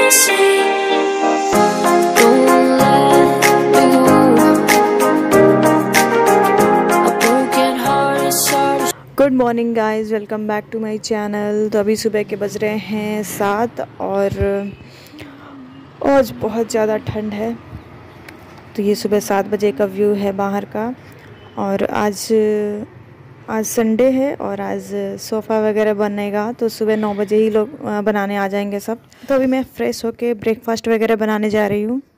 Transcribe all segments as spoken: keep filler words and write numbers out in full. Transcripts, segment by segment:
Good morning guys, welcome back to my channel. तो अभी सुबह के बज रहे हैं सात और आज बहुत ज़्यादा ठंड है। तो ये सुबह सात बजे का व्यू है बाहर का। और आज आज संडे है और आज सोफ़ा वगैरह बनेगा, तो सुबह नौ बजे ही लोग बनाने आ जाएंगे सब। तो अभी मैं फ़्रेश होके ब्रेकफास्ट वगैरह बनाने जा रही हूँ।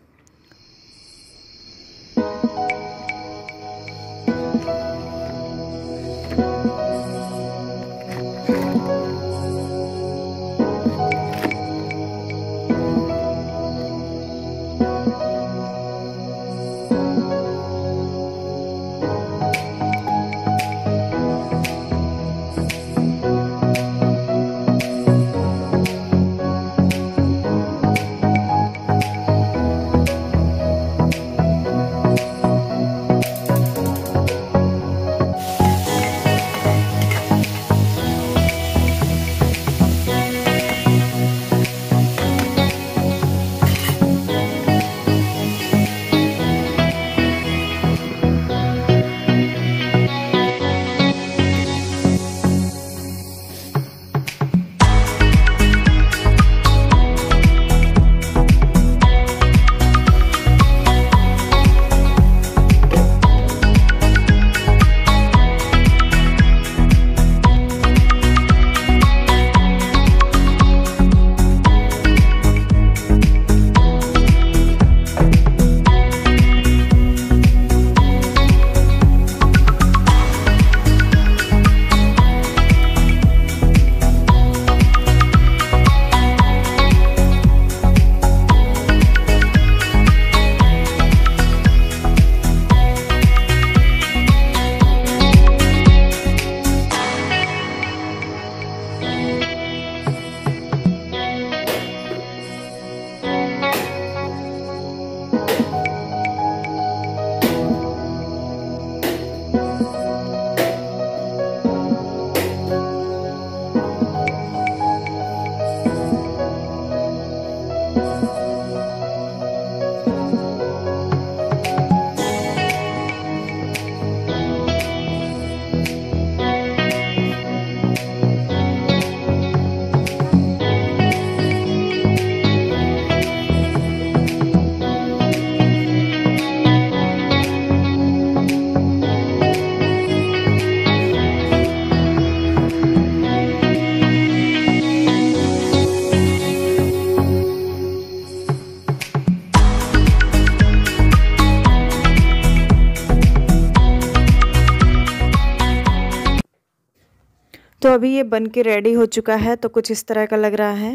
तो अभी ये बन के रेडी हो चुका है, तो कुछ इस तरह का लग रहा है।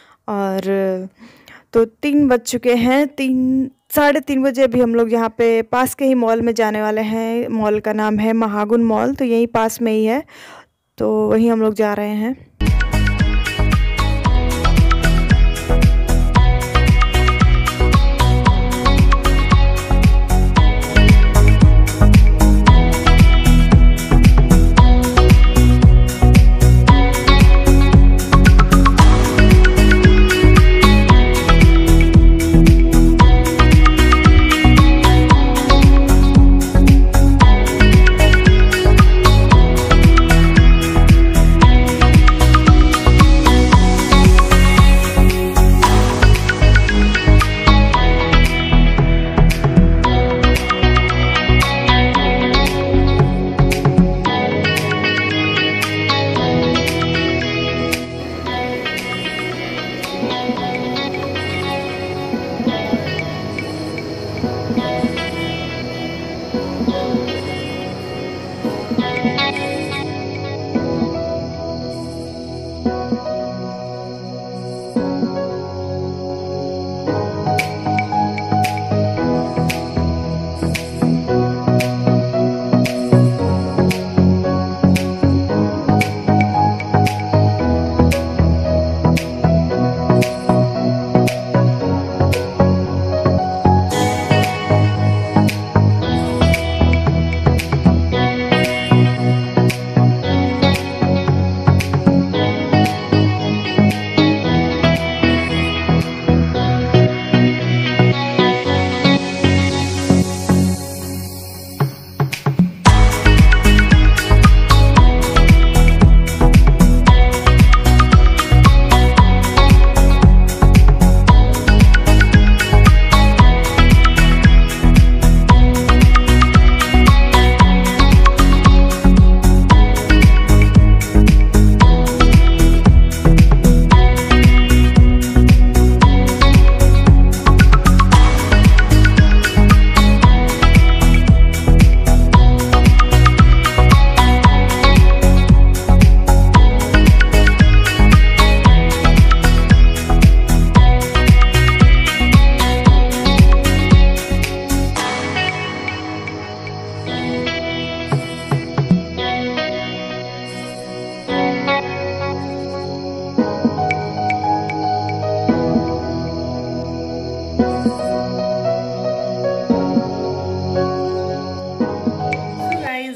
और तो तीन बज चुके हैं, तीन साढ़े तीन बजे अभी हम लोग यहाँ पे पास के ही मॉल में जाने वाले हैं। मॉल का नाम है महागुन मॉल, तो यहीं पास में ही है, तो वहीं हम लोग जा रहे हैं।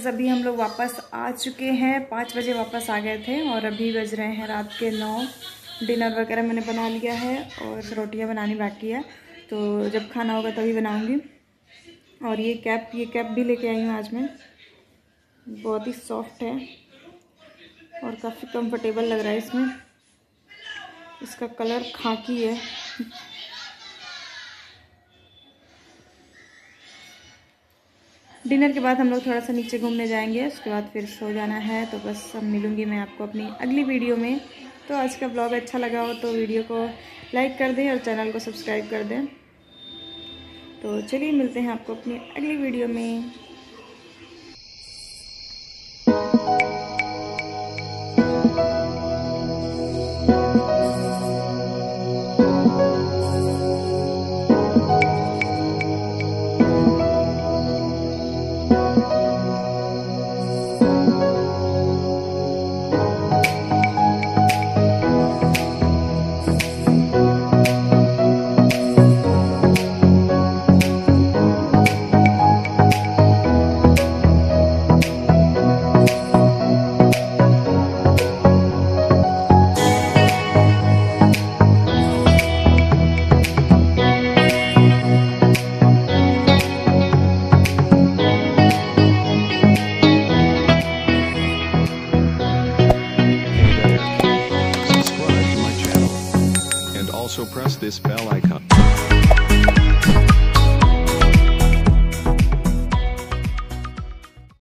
गाइस, अभी हम लोग वापस आ चुके हैं। पाँच बजे वापस आ गए थे और अभी बज रहे हैं रात के नौ। डिनर वगैरह मैंने बना लिया है और रोटियां बनानी बाकी है, तो जब खाना होगा तभी बनाऊंगी। और ये कैप ये कैप भी लेके आई हूँ आज मैं। बहुत ही सॉफ्ट है और काफ़ी कंफर्टेबल लग रहा है इसमें। इसका कलर खाकी है। डिनर के बाद हम लोग थोड़ा सा नीचे घूमने जाएंगे, उसके बाद फिर सो जाना है। तो बस अब मिलूँगी मैं आपको अपनी अगली वीडियो में। तो आज का ब्लॉग अच्छा लगा हो तो वीडियो को लाइक कर दें और चैनल को सब्सक्राइब कर दें। तो चलिए मिलते हैं आपको अपनी अगली वीडियो में। Also press this bell